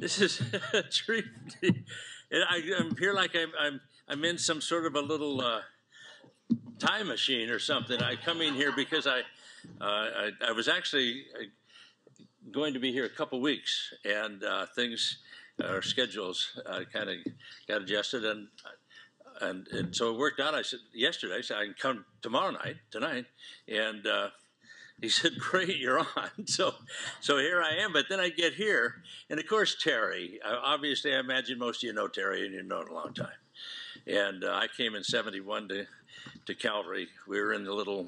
This is a treat. I'm here like I'm in some sort of a little time machine or something. I come in here because I was actually going to be here a couple weeks, and our schedules kind of got adjusted, and so it worked out. I said yesterday, I said I can come tonight, and he said, "Great, you're on." So here I am. But then I get here, and of course Terry. Obviously, I imagine most of you know Terry, and you've known a long time. And I came in '71 to Calvary. We were in the little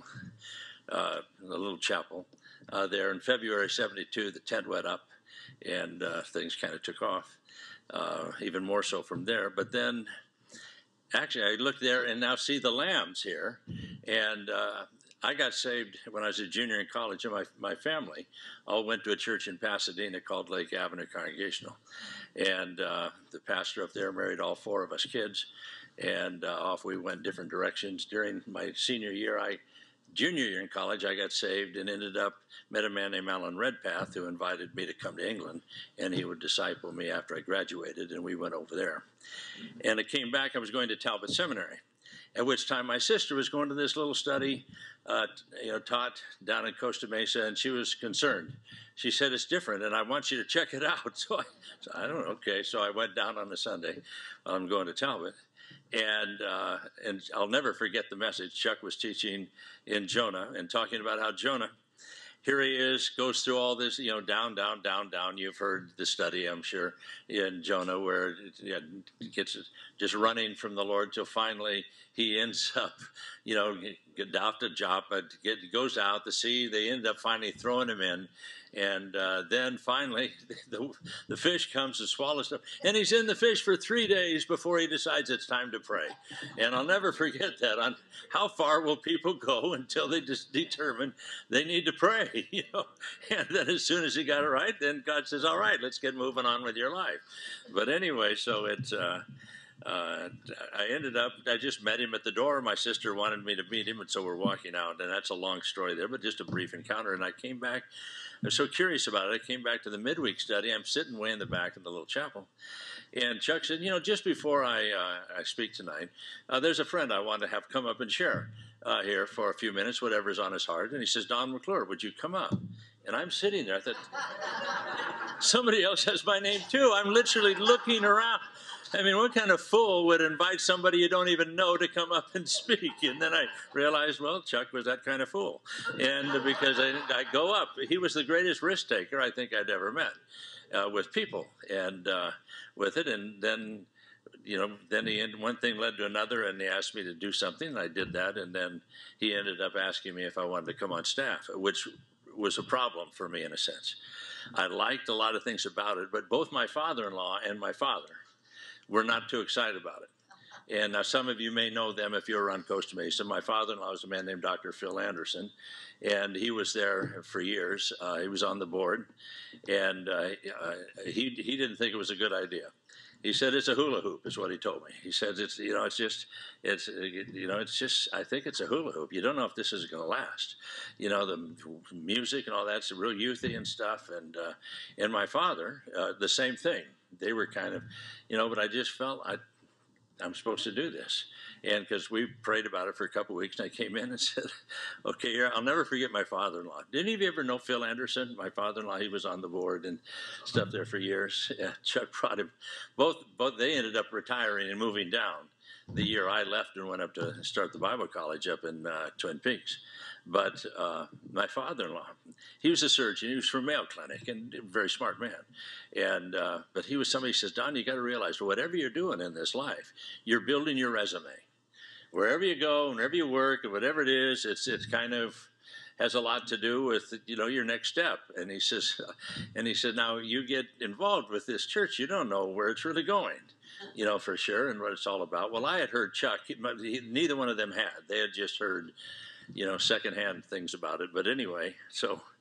chapel there. In February '72, the tent went up, and things kind of took off, even more so from there. But then, actually, I look there and now see the lambs here, and I got saved when I was a junior in college, and my family all went to a church in Pasadena called Lake Avenue Congregational. And the pastor up there married all four of us kids, and off we went different directions. During my junior year in college, I got saved and met a man named Alan Redpath who invited me to come to England, and he would disciple me after I graduated, and we went over there. And I came back, I was going to Talbot Seminary, at which time my sister was going to this little study, taught down in Costa Mesa, and she was concerned. She said, "It's different, and I want you to check it out." So I don't know, okay. So I went down on a Sunday while I'm going to Talbot, and I'll never forget the message. Chuck was teaching in Jonah and talking about how Jonah, here he is, goes through all this, down, down, down, down. You've heard the study, I'm sure, in Jonah, where he gets just running from the Lord till finally he ends up, adopted Joppa, goes out to sea. They end up finally throwing him in. And then finally, the fish comes and swallows him. And he's in the fish for 3 days before he decides it's time to pray. And I'll never forget that. On how far will people go until they just determine they need to pray? And then as soon as he got it right, then God says, "All right, let's get moving on with your life." But anyway, so it's... I just met him at the door. My sister wanted me to meet him, and so we're walking out. And that's a long story there, but just a brief encounter. And I came back. I was so curious about it. I came back to the midweek study. I'm sitting way in the back of the little chapel. And Chuck said, just before I speak tonight, there's a friend I want to have come up and share here for a few minutes, whatever's on his heart. And he says, "Don McClure, would you come up?" And I'm sitting there. I thought, somebody else has my name too. I'm literally looking around. I mean, what kind of fool would invite somebody you don't even know to come up and speak? And then I realized, well, Chuck was that kind of fool. And because I go up, he was the greatest risk taker I think I'd ever met with people and with it. And then, one thing led to another, and he asked me to do something, and I did that. And then he ended up asking me if I wanted to come on staff, which was a problem for me in a sense. I liked a lot of things about it, but both my father-in-law and my father were not too excited about it. And now some of you may know them if you're around Costa Mesa. My father-in-law was a man named Dr. Phil Anderson, and he was there for years. He was on the board, and he didn't think it was a good idea. He said it's a hula hoop, is what he told me. He said it's just I think it's a hula hoop. You don't know if this is going to last. The music and all that's real youthy and stuff. And my father, the same thing. They were kind of, but I just felt I'm supposed to do this. And because we prayed about it for a couple of weeks, and I came in and said, okay, here, I'll never forget my father-in-law. Did any of you ever know Phil Anderson? My father-in-law, he was on the board and stuff there for years. Yeah, Chuck brought him. Both they ended up retiring and moving down the year I left and went up to start the Bible college up in Twin Peaks. But my father-in-law, he was a surgeon. He was from Mayo Clinic, and a very smart man. And but he was somebody who says, "Don, you got to realize, whatever you're doing in this life, you're building your resume. Wherever you go, wherever you work, and whatever it is, it's kind of has a lot to do with your next step." And he says, "Now you get involved with this church, you don't know where it's really going, for sure, and what it's all about." Well, I had heard Chuck. Neither one of them had. They had just heard secondhand things about it. But anyway, so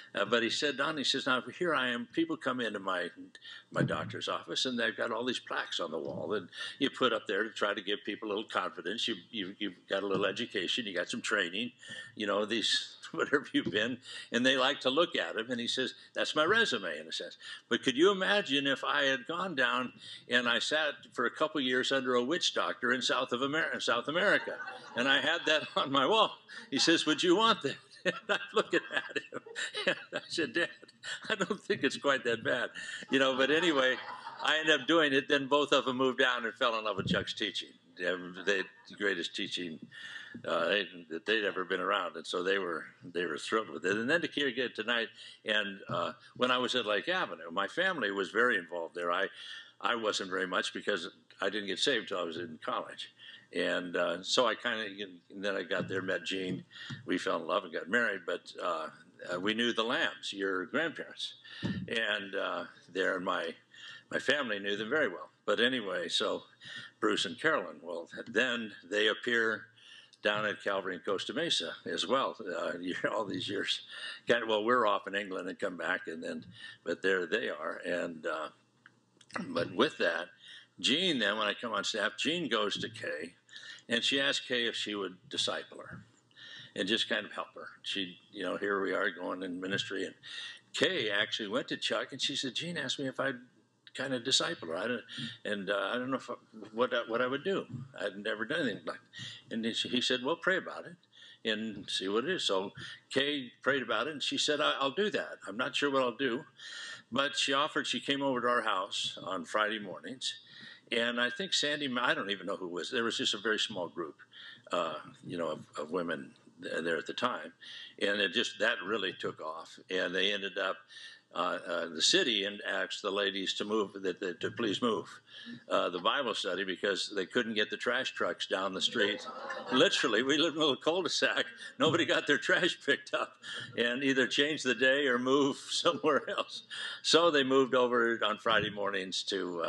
But he said, Don, he says, now here I am. People come into my doctor's office, and they've got all these plaques on the wall that you put up there to try to give people a little confidence. You've got a little education. You got some training. You know, these, whatever you've been, and they like to look at them. And he says, that's my resume, in a sense. But could you imagine if I had gone down and I sat for a couple years under a witch doctor in South America, and I had that on my wall? He says, would you want that? And I'm looking at him, and I said, Dad, I don't think it's quite that bad. You know, but anyway, I ended up doing it. Then both of them moved down and fell in love with Chuck's teaching. They the greatest teaching that they'd ever been around, and so they were thrilled with it. And then to hear tonight, and when I was at Lake Avenue, my family was very involved there. I wasn't very much because I didn't get saved till I was in college. And so I then I got there, met Jean. We fell in love and got married, but we knew the Lambs, your grandparents. And my family knew them very well. But anyway, so Bruce and Carolyn, well, then they appear down at Calvary in Costa Mesa as well, all these years. Well, we're off in England and come back, but there they are. And but with that, Jean, then when I come on staff, Jean goes to Kay, and she asked Kay if she would disciple her and just kind of help her. She, you know, here we are going in ministry, and Kay actually went to Chuck, and she said, Jean asked me if I'd kind of disciple her. I don't know what I would do. I'd never done anything like that. And he said, well, pray about it and see what it is. So Kay prayed about it, and she said, I'll do that. I'm not sure what I'll do. But she came over to our house on Friday mornings. And I think Sandy, I don't even know who it was. There was just a very small group, of women there at the time. And that really took off. And they ended up, the city and asked the ladies to move, to please move the Bible study because they couldn't get the trash trucks down the street. Literally, we lived in a little cul-de-sac. Nobody got their trash picked up and either change the day or move somewhere else. So they moved over on Friday mornings to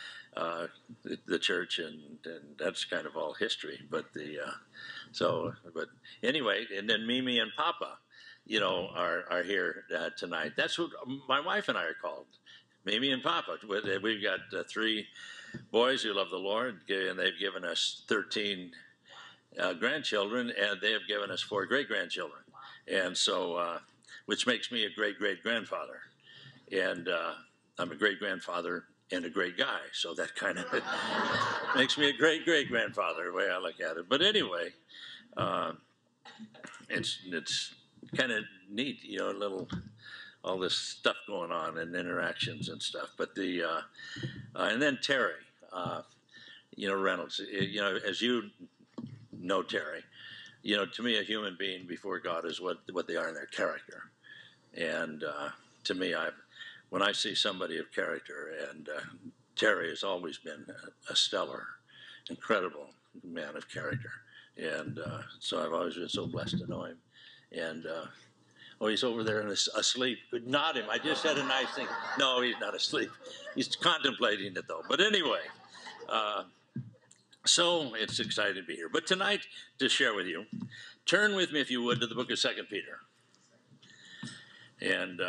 the church, and that's kind of all history. But but anyway, and then Mimi and Papa, are here tonight. That's what my wife and I are called, Mimi and Papa. We've got 3 boys who love the Lord, and they've given us 13 grandchildren, and they have given us 4 great-grandchildren, and so which makes me a great-great-grandfather, and I'm a great-grandfather and a great guy, so that kind of makes me a great-great-grandfather, the way I look at it. But anyway, it's kind of neat, all this stuff going on and interactions and stuff. But and then Terry, Reynolds, as you know Terry, to me a human being before God is what they are in their character. And to me, when I see somebody of character, and Terry has always been a stellar, incredible man of character. And so I've always been so blessed to know him. And, he's over there and asleep. Could nod him. I just said a nice thing. No, he's not asleep. He's contemplating it, though. But anyway, so it's exciting to be here. But tonight, to share with you, turn with me, if you would, to the book of 2 Peter. And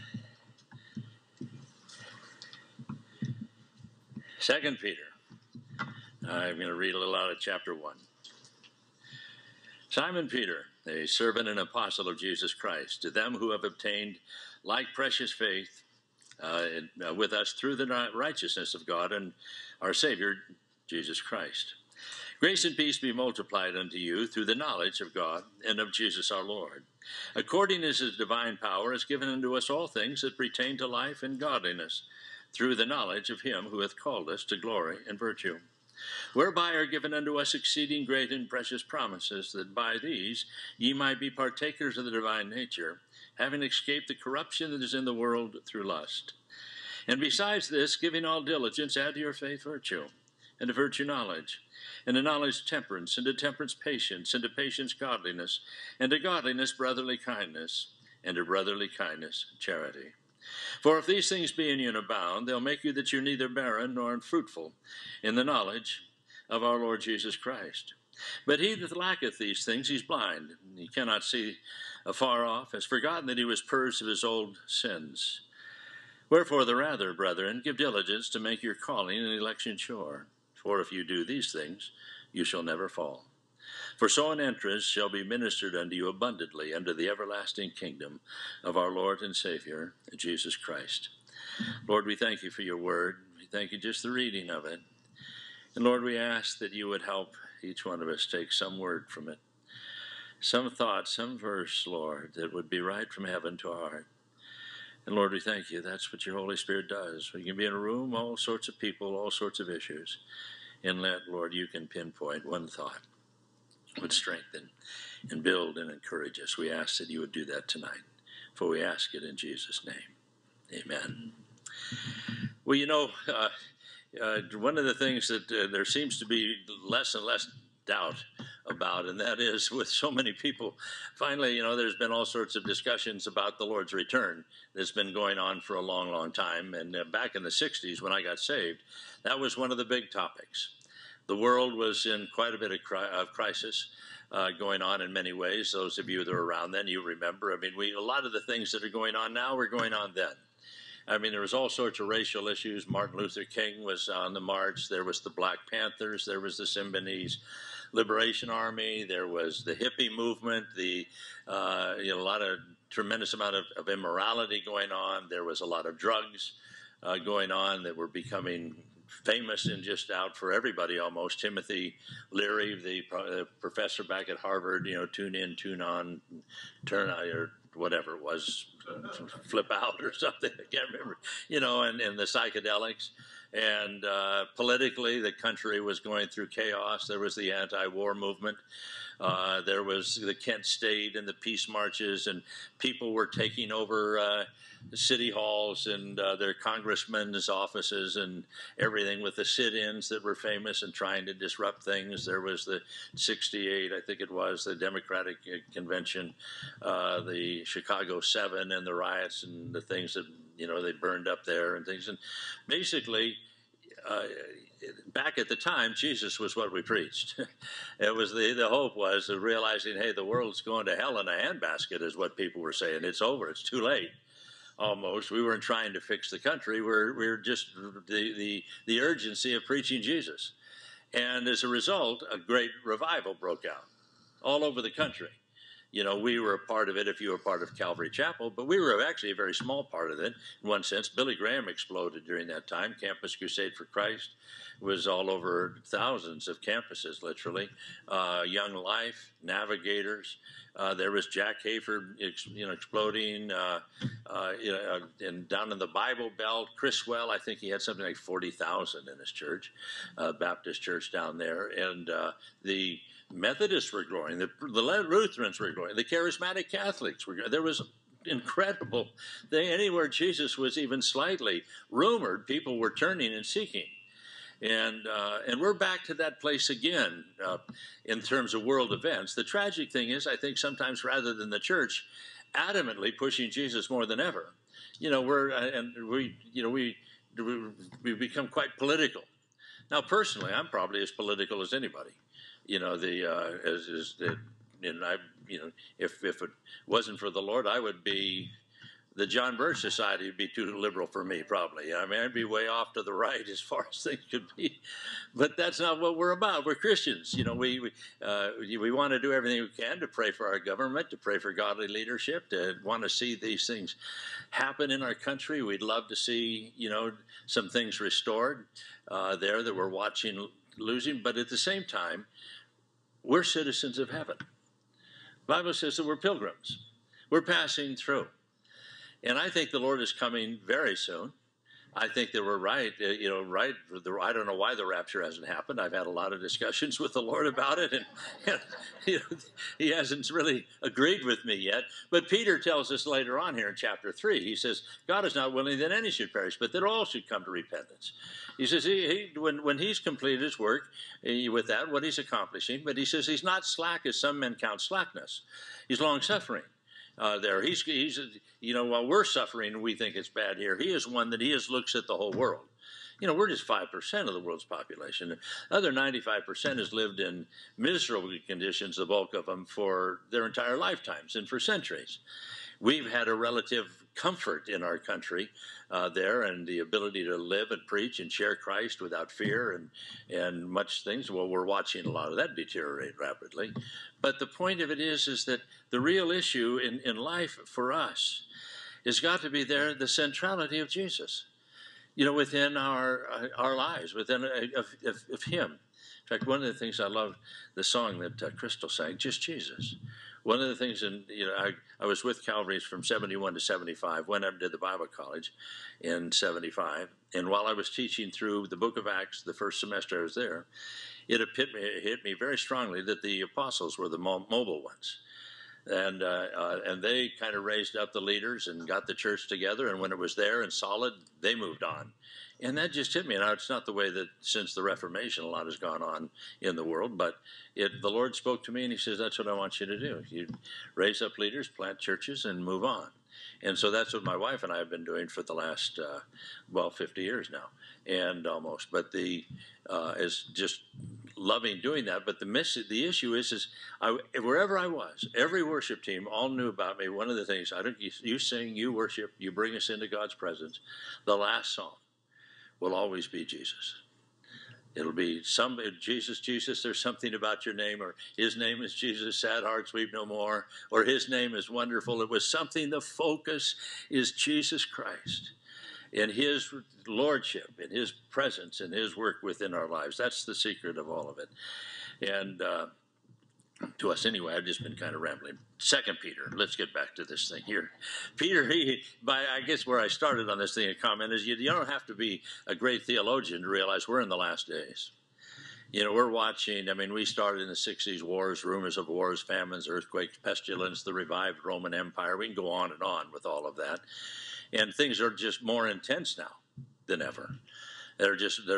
2 Peter. I'm going to read a little out of chapter 1. Simon Peter, a servant and apostle of Jesus Christ, to them who have obtained like precious faith with us through the righteousness of God and our Savior, Jesus Christ. Grace and peace be multiplied unto you through the knowledge of God and of Jesus our Lord, according as his divine power has given unto us all things that pertain to life and godliness, through the knowledge of him who hath called us to glory and virtue, whereby are given unto us exceeding great and precious promises, that by these ye might be partakers of the divine nature, having escaped the corruption that is in the world through lust. And besides this, giving all diligence, add to your faith virtue, and to virtue knowledge, and to knowledge temperance, and to temperance patience, and to patience godliness, and to godliness brotherly kindness, and to brotherly kindness charity. For if these things be in you and abound, they'll make you that you're neither barren nor unfruitful in the knowledge of our Lord Jesus Christ. But he that lacketh these things, he's blind, and he cannot see afar off, has forgotten that he was purged of his old sins. Wherefore the rather, brethren, give diligence to make your calling and election sure. For if you do these things, you shall never fall. For so an entrance shall be ministered unto you abundantly unto the everlasting kingdom of our Lord and Savior, Jesus Christ. Lord, we thank you for your word. We thank you just the reading of it. And Lord, we ask that you would help each one of us take some word from it, some thought, some verse, Lord, that would be right from heaven to our heart. And Lord, we thank you. That's what your Holy Spirit does. We can be in a room, all sorts of people, all sorts of issues, and let, Lord, you can pinpoint one thought would strengthen and build and encourage us. We ask that you would do that tonight, for we ask it in Jesus' name. Amen. Well, you know, one of the things that there seems to be less and less doubt about, and that is with so many people, finally, you know, there's been all sorts of discussions about the Lord's return that's been going on for a long, long time. And back in the 60s when I got saved, that was one of the big topics. The world was in quite a bit of crisis going on in many ways. Those of you that were around then, you remember. I mean, a lot of the things that are going on now were going on then. I mean, there was all sorts of racial issues. Martin Luther King was on the march. There was the Black Panthers. There was the Symbionese Liberation Army. There was the hippie movement. Tremendous amount of immorality going on. There was a lot of drugs going on that were becoming famous and just out for everybody almost. Timothy Leary, the professor back at Harvard, you know, tune in, tune on, turn out, or whatever it was, flip out or something. I can't remember, you know, and the psychedelics. And politically, the country was going through chaos. There was the anti-war movement. There was the Kent State and the peace marches, and people were taking over city halls and their congressmen's offices and everything with the sit-ins that were famous and trying to disrupt things. There was the 68, I think it was, the Democratic Convention, the Chicago 7 and the riots and the things that, you know, they burned up there and things. And basically, back at the time, Jesus was what we preached. It was the hope was realizing, hey, the world's going to hell in a handbasket is what people were saying. It's over. It's too late. Almost. We weren't trying to fix the country. We're just the urgency of preaching Jesus. And as a result, a great revival broke out all over the country. You know, we were a part of it if you were part of Calvary Chapel, but we were actually a very small part of it in one sense. Billy Graham exploded during that time. Campus Crusade for Christ was all over thousands of campuses, literally. Young Life, Navigators. There was Jack Hayford, exploding. And down in the Bible Belt, Criswell, I think he had something like 40,000 in his church, Baptist church down there. And the Methodists were growing, the Lutherans were growing, the Charismatic Catholics were growing. There was incredible thing. Anywhere Jesus was even slightly rumored, people were turning and seeking. And we're back to that place again in terms of world events. The tragic thing is, I think sometimes rather than the church adamantly pushing Jesus more than ever, you know, we become quite political. Now, personally, I'm probably as political as anybody. You know, if it wasn't for the Lord, I would be, the John Birch Society would be too liberal for me, probably. I mean, I'd be way off to the right as far as things could be. But that's not what we're about. We're Christians. You know, we want to do everything we can to pray for our government, to pray for godly leadership, to want to see these things happen in our country. We'd love to see, you know, some things restored there that we're watching losing. But at the same time, we're citizens of heaven. The Bible says that we're pilgrims. We're passing through. And I think the Lord is coming very soon. I think that we're right. I don't know why the rapture hasn't happened. I've had a lot of discussions with the Lord about it, and he hasn't really agreed with me yet. But Peter tells us later on here in chapter 3, he says, God is not willing that any should perish, but that all should come to repentance. He says when he's completed his work with that, what he's accomplishing, but he says he's not slack as some men count slackness. He's long-suffering. He's while we're suffering and we think it's bad here, he is one that looks at the whole world. we're just 5% of the world's population. The other 95% has lived in miserable conditions, the bulk of them, for their entire lifetimes and for centuries. We've had a relative comfort in our country there, and the ability to live and preach and share Christ without fear and much things. Well, we're watching a lot of that deteriorate rapidly. But the point of it is that the real issue in life for us has got to be there, the centrality of Jesus, within our lives, within of Him. In fact, one of the things I love, the song that Crystal sang, Just Jesus. One of the things, I was with Calvary's from 71 to 75, went up to the Bible college in 75, and while I was teaching through the book of Acts, the first semester I was there, it hit me very strongly that the apostles were the mobile ones. And they kind of raised up the leaders and got the church together, and when it was there and solid, they moved on. And that just hit me. Now, it's not the way that since the Reformation a lot has gone on in the world, but the Lord spoke to me, and He says, that's what I want you to do. You raise up leaders, plant churches, and move on. And so that's what my wife and I have been doing for the last, 50 years now, and almost. But is just loving doing that. But the issue is wherever I was, every worship team all knew about me. One of the things, you sing, you worship, you bring us into God's presence. The last song will always be Jesus. It'll be Jesus, Jesus, there's something about your name, or His name is Jesus, sad hearts weep no more, or His name is wonderful. It was something, the focus is Jesus Christ and His lordship and His presence and His work within our lives. That's the secret of all of it. And to us anyway, I've just been kind of rambling. 2 Peter, let's get back to this thing here. Peter, I guess where I started on this thing, a comment is you don't have to be a great theologian to realize we're in the last days. We're watching, we started in the 60s, wars, rumors of wars, famines, earthquakes, pestilence, the revived Roman Empire. We can go on and on with all of that. And things are just more intense now than ever. They're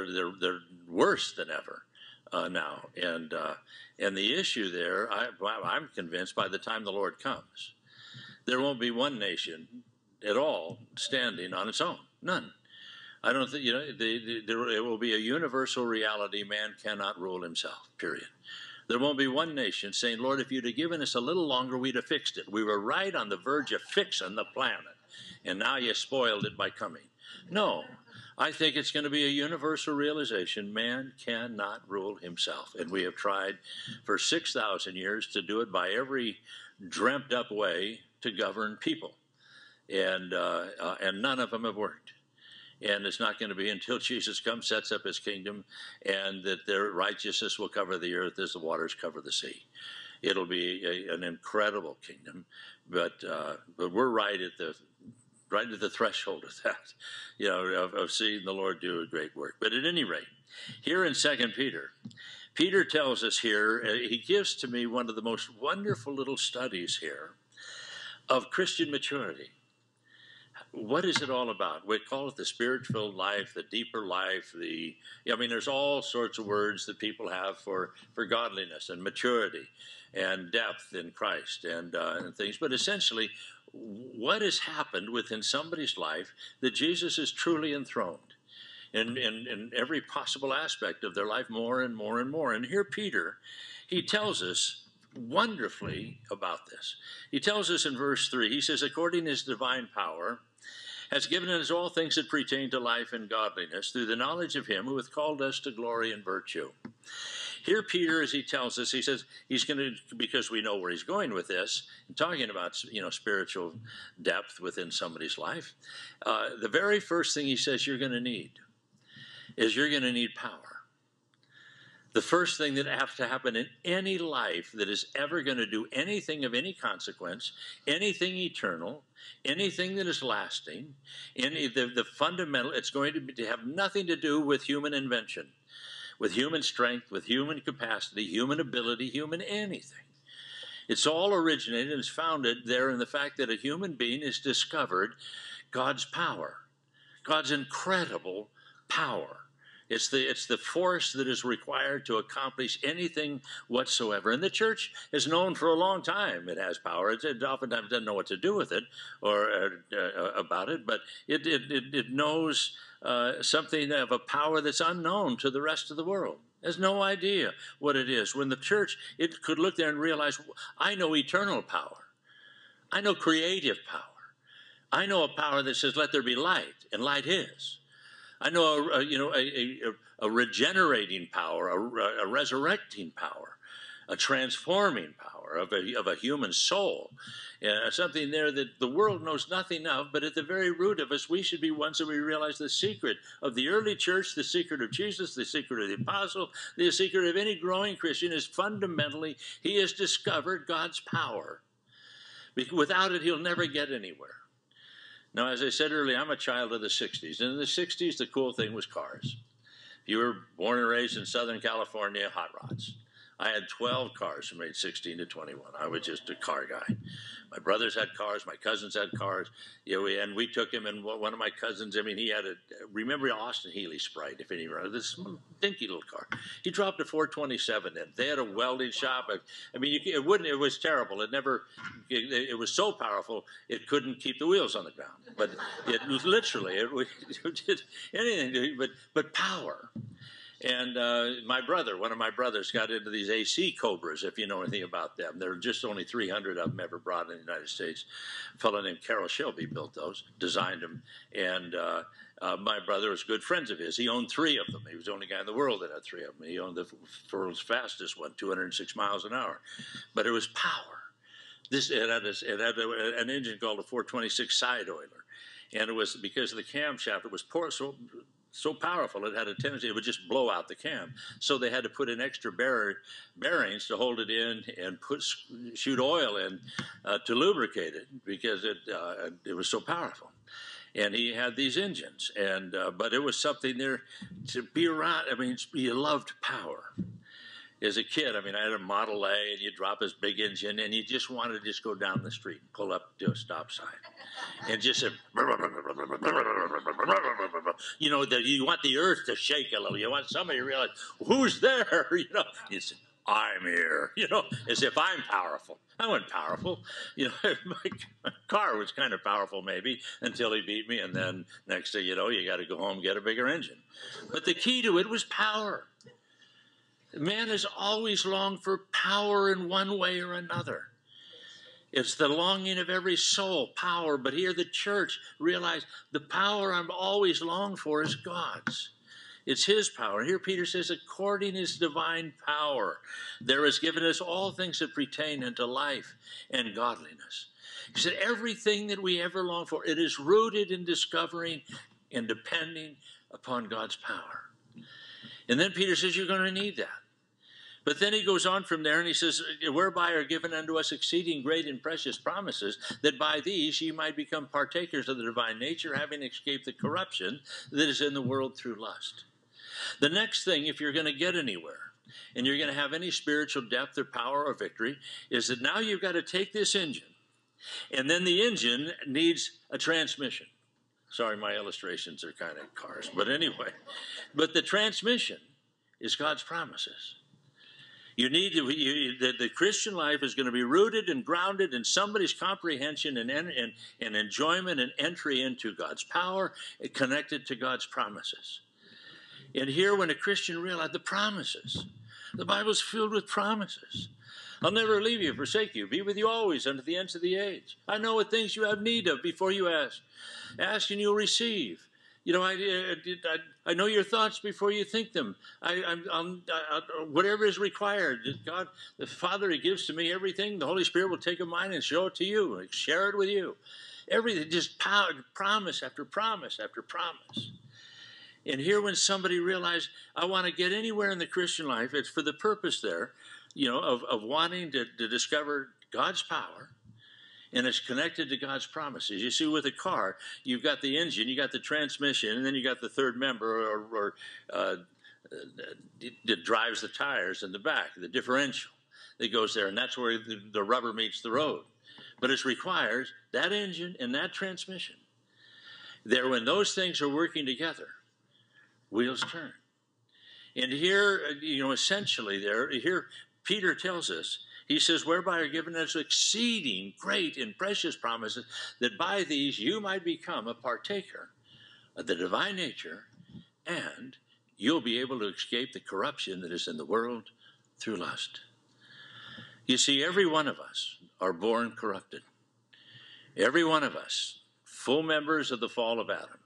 worse than ever. Now, and the issue there, I'm convinced by the time the Lord comes, there won't be one nation at all standing on its own. None. I don't think, it will be a universal reality. Man cannot rule himself, period. There won't be one nation saying, Lord, if you'd have given us a little longer, we'd have fixed it. We were right on the verge of fixing the planet, and now you spoiled it by coming. No. I think it's going to be a universal realization. Man cannot rule himself. And we have tried for 6,000 years to do it by every dreamt up way to govern people. And none of them have worked. And it's not going to be until Jesus comes, sets up His kingdom, and that their righteousness will cover the earth as the waters cover the sea. It'll be an incredible kingdom, but we're right at the threshold of that, of seeing the Lord do a great work. But at any rate, here in 2 Peter, Peter tells us here, he gives to me one of the most wonderful little studies here of Christian maturity. What is it all about? We call it the spirit-filled life, the deeper life, there's all sorts of words that people have for godliness and maturity and depth in Christ and things. But essentially, what has happened within somebody's life that Jesus is truly enthroned in every possible aspect of their life, more and more and more. And here Peter, he tells us wonderfully about this. He tells us in verse 3, he says, according to His divine power, has given us all things that pertain to life and godliness through the knowledge of Him who hath called us to glory and virtue. Here Peter, as he tells us, he says he's going to, because we know where he's going with this, talking about, spiritual depth within somebody's life, the very first thing he says you're going to need is you're going to need power. The first thing that has to happen in any life that is ever going to do anything of any consequence, anything eternal, anything that is lasting, the fundamental, it's going to have nothing to do with human invention, with human strength, with human capacity, human ability, human anything. It's all originated and is founded there in the fact that a human being has discovered God's power, God's incredible power. It's the force that is required to accomplish anything whatsoever. And the church is known for a long time. It has power. It oftentimes doesn't know what to do with it or about it, but it knows something of a power that's unknown to the rest of the world. Has no idea what it is. When the church, it could look there and realize, I know eternal power. I know creative power. I know a power that says, let there be light, and light is. I know a regenerating power, a resurrecting power, a transforming power of a human soul, something there that the world knows nothing of, but at the very root of us, we should be ones that we realize the secret of the early church, the secret of Jesus, the secret of the apostle, the secret of any growing Christian is fundamentally, he has discovered God's power. Without it, he'll never get anywhere. Now, as I said earlier, I'm a child of the 60s. And in the 60s, the cool thing was cars. If you were born and raised in Southern California, hot rods. I had 12 cars from age 16 to 21. I was just a car guy. My brothers had cars. My cousins had cars. And we took him, and one of my cousins, he had remember Austin Healey Sprite, if any remember, this dinky little car. He dropped a 427 in. They had a welding shop. It was terrible. It was so powerful, it couldn't keep the wheels on the ground. But it literally, it did anything, but power. And one of my brothers got into these AC Cobras, if you know anything about them. There are just only 300 of them ever brought in the United States. A fellow named Carroll Shelby built those, designed them. And my brother was good friends of his. He owned 3 of them. He was the only guy in the world that had 3 of them. He owned the world's fastest one, 206 miles an hour. But it was power. It had an engine called a 426 side oiler. And it was because of the camshaft, it was so powerful, it had a tendency, it would just blow out the cam. So they had to put in extra bearings to hold it in and shoot oil in to lubricate it because it was so powerful. And he had these engines, but it was something there to be around. You loved power. As a kid, I had a Model A, and you drop this big engine, and you just wanted to just go down the street and pull up to a stop sign. And just said, you want the earth to shake a little. You want somebody to realize, who's there? You say, I'm here, as if I'm powerful. I wasn't powerful. My car was kind of powerful maybe until he beat me, and then next thing you know, you got to go home and get a bigger engine. But the key to it was power. Man has always longed for power in one way or another. It's the longing of every soul, power. But here the church realized the power I'm always longed for is God's. It's his power. Here Peter says, according to his divine power, there is given us all things that pertain unto life and godliness. He said, everything that we ever long for, it is rooted in discovering and depending upon God's power. And then Peter says, you're going to need that. But then he goes on from there and he says, whereby are given unto us exceeding great and precious promises, that by these ye might become partakers of the divine nature, having escaped the corruption that is in the world through lust. The next thing, if you're going to get anywhere, and you're going to have any spiritual depth or power or victory, is that now you've got to take this engine, and then the engine needs a transmission. Sorry, my illustrations are kind of cars, but anyway. But the transmission is God's promises. You need to, the Christian life is going to be rooted and grounded in somebody's comprehension and enjoyment and entry into God's power, connected to God's promises. And here, when a Christian realizes the promises, the Bible's filled with promises. I'll never leave you, forsake you, be with you always unto the ends of the age. I know what things you have need of before you ask. Ask and you'll receive. I know your thoughts before you think them. Whatever is required, God, the Father, he gives to me everything. The Holy Spirit will take of mine and show it to you, and share it with you. Everything, just power, promise after promise after promise. And here, when somebody realized, I want to get anywhere in the Christian life, it's for the purpose there, of wanting to discover God's power. And it's connected to God's promises. You see, with a car, you've got the engine, you got the transmission, and then you got the third member that drives the tires in the back, the differential that goes there. And that's where the rubber meets the road. But it requires that engine and that transmission. There, when those things are working together, wheels turn. And here, essentially here Peter tells us, he says, whereby are given us exceeding great and precious promises, that by these you might become a partaker of the divine nature, and you'll be able to escape the corruption that is in the world through lust. You see, every one of us are born corrupted. Every one of us, full members of the fall of Adam.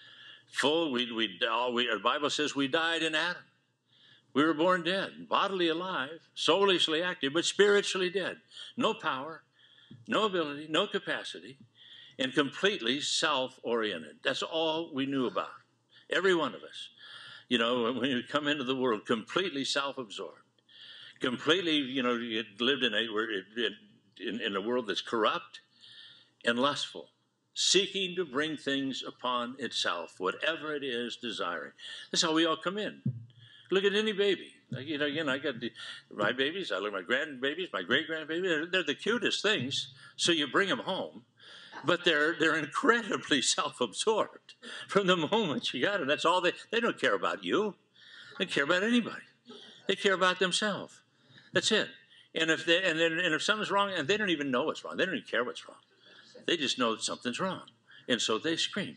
The Bible says we died in Adam. We were born dead, bodily alive, soulishly active, but spiritually dead. No power, no ability, no capacity, and completely self-oriented. That's all we knew about. Every one of us. When we come into the world, completely self-absorbed. Completely, lived in a world that's corrupt and lustful, seeking to bring things upon itself, whatever it is desiring. That's how we all come in. Look at any baby. I got my babies, I look at my grandbabies, my great-grandbabies. They're the cutest things, so you bring them home. But they're incredibly self-absorbed from the moment you got them. That's all they don't care about you. They care about anybody. They care about themselves. That's it. And if something's wrong, and they don't even know what's wrong. They don't even care what's wrong. They just know something's wrong. And so they scream.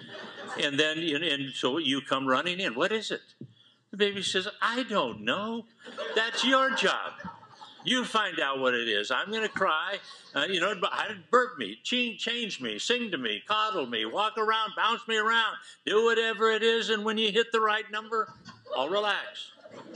And so you come running in. What is it? The baby says, I don't know. That's your job. You find out what it is. I'm going to cry. Burp me, change me, sing to me, coddle me, walk around, bounce me around, do whatever it is. And when you hit the right number, I'll relax.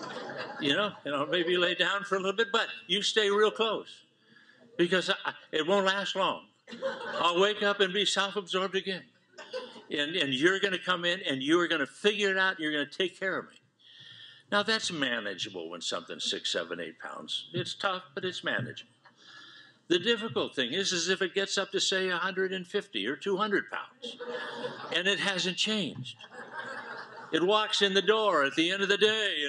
Maybe lay down for a little bit, but you stay real close because it won't last long. I'll wake up and be self-absorbed again. And you're going to come in and you are going to figure it out. You're going to take care of me. Now, that's manageable when something's 6, 7, 8 pounds. It's tough, but it's manageable. The difficult thing is if it gets up to, say, 150 or 200 pounds, and it hasn't changed. It walks in the door at the end of the day,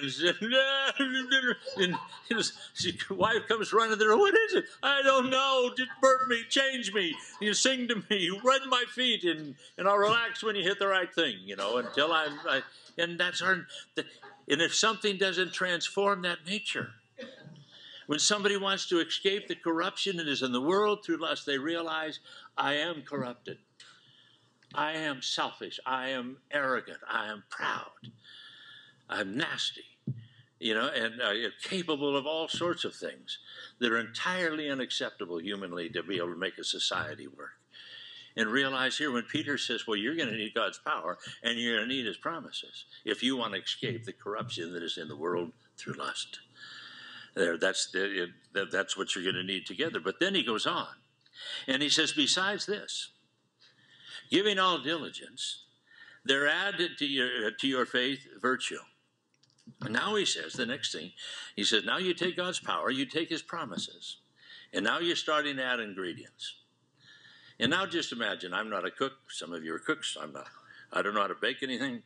and his wife comes running there. What is it? I don't know. Just burp me, change me. You sing to me, rub my feet, and I'll relax when you hit the right thing. Until and that's our. And if something doesn't transform that nature, when somebody wants to escape the corruption that is in the world through lust, they realize, I am corrupted. I am selfish. I am arrogant. I am proud. I'm nasty, and capable of all sorts of things that are entirely unacceptable humanly to be able to make a society work. And realize here when Peter says, well, you're going to need God's power and you're going to need his promises if you want to escape the corruption that is in the world through lust. That's what you're going to need together. But then he goes on and he says, besides this, giving all diligence, there added to your faith virtue. And now he says, the next thing, he says, now you take God's power, you take his promises, and now you're starting to add ingredients. And now just imagine, I'm not a cook. Some of you are cooks. I'm not. I don't know how to bake anything.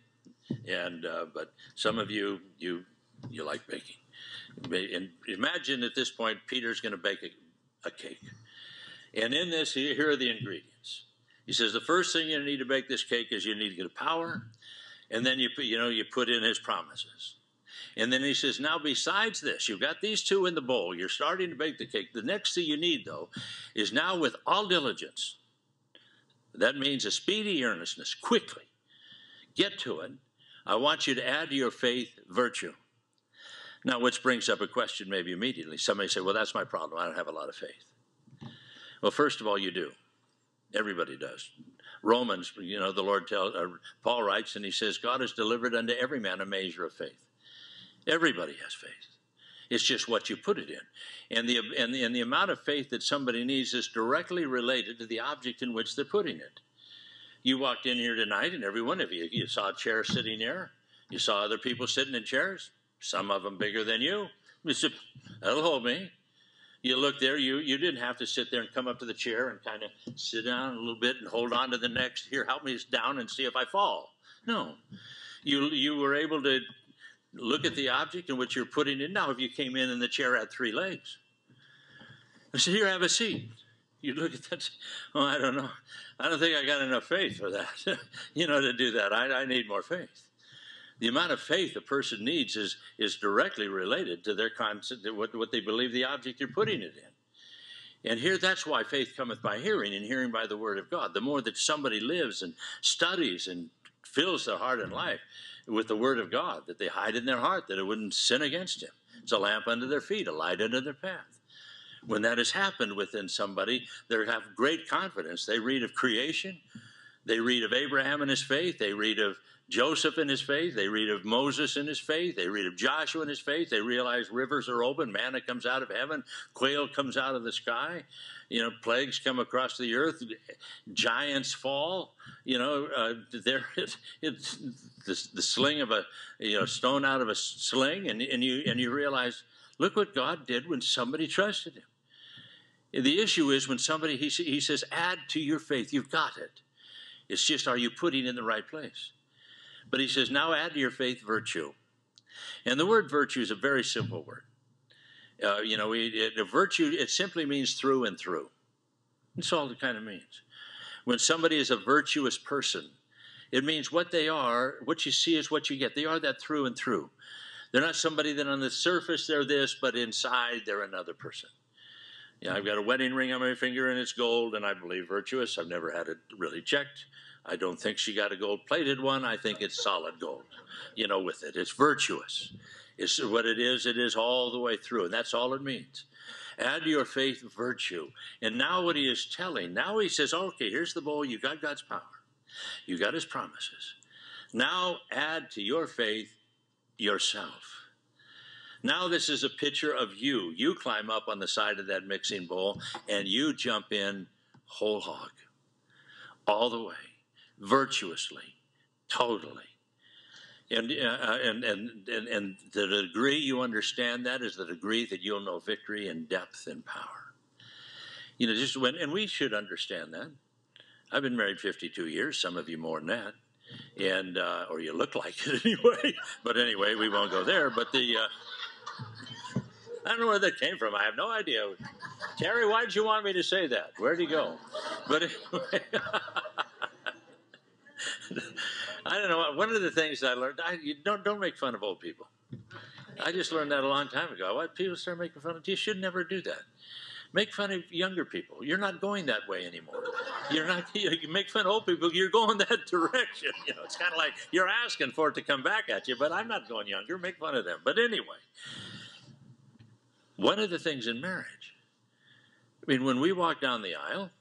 But some of you like baking. And imagine at this point, Peter's going to bake a cake. And in this, here are the ingredients. He says, the first thing you need to bake this cake is you need to get power. And then you put in his promises. And then he says, now besides this, you've got these two in the bowl. You're starting to bake the cake. The next thing you need, though, is now with all diligence. That means a speedy earnestness, quickly. Get to it. I want you to add to your faith virtue. Now, which brings up a question maybe immediately. Somebody say, well, that's my problem. I don't have a lot of faith. Well, first of all, you do. Everybody does. Romans, the Lord Paul writes, and he says, God has delivered unto every man a measure of faith. Everybody has faith. It's just what you put it in. And the amount of faith that somebody needs is directly related to the object in which they're putting it. You walked in here tonight, and every one of you saw a chair sitting there. You saw other people sitting in chairs, some of them bigger than you. You said, that'll hold me. You look there, you didn't have to sit there and come up to the chair and kind of sit down a little bit and hold on to the next. Here, help me down and see if I fall. No. You were able to look at the object in which you're putting it. Now, if you came in and the chair had 3 legs, I said, here, have a seat. You look at that, oh, I don't know. I don't think I got enough faith for that, to do that. I need more faith. The amount of faith a person needs is directly related to their concept, what they believe the object you're putting it in. And here, that's why faith cometh by hearing, and hearing by the word of God. The more that somebody lives and studies and fills their heart and life with the word of God, that they hide in their heart, that it wouldn't sin against him. It's a lamp unto their feet, a light unto their path. When that has happened within somebody, they have great confidence. They read of creation. They read of Abraham and his faith. They read of Joseph in his faith. They read of Moses in his faith. They read of Joshua in his faith. They realize rivers are open, manna comes out of heaven, quail comes out of the sky, plagues come across the earth, giants fall. There it's the sling of a stone out of a sling, and you realize, look what God did when somebody trusted him. The issue is when somebody he says, add to your faith. You've got it. It's just, are you putting it in the right place? But he says, now add to your faith virtue. And the word virtue is a very simple word. Virtue, it simply means through and through. That's all it kind of means. When somebody is a virtuous person, it means what they are, what you see is what you get. They are that through and through. They're not somebody that on the surface they're this, but inside they're another person. I've got a wedding ring on my finger and it's gold, and I believe virtuous. I've never had it really checked. I don't think she got a gold-plated one. I think it's solid gold, with it. It's virtuous. It's what it is all the way through, and that's all it means. Add to your faith virtue. And now what he is telling, now he says, okay, here's the bowl. You got God's power. You got his promises. Now add to your faith yourself. Now this is a picture of you. You climb up on the side of that mixing bowl, and you jump in whole hog, all the way. Virtuously, totally, and the degree you understand that is the degree that you'll know victory and depth and power. And we should understand that. I've been married 52 years. Some of you more than that, and or you look like it anyway. But anyway, we won't go there. But I don't know where that came from. I have no idea. Terry, why did you want me to say that? Where'd he go? But anyway. I don't know. One of the things I learned, don't make fun of old people. I just learned that a long time ago. Why people start making fun of you? You should never do that. Make fun of younger people. You're not going that way anymore. You make fun of old people. You're going that direction. It's kind of like you're asking for it to come back at you. But I'm not going younger. Make fun of them. But anyway, one of the things in marriage. When we walk down the aisle.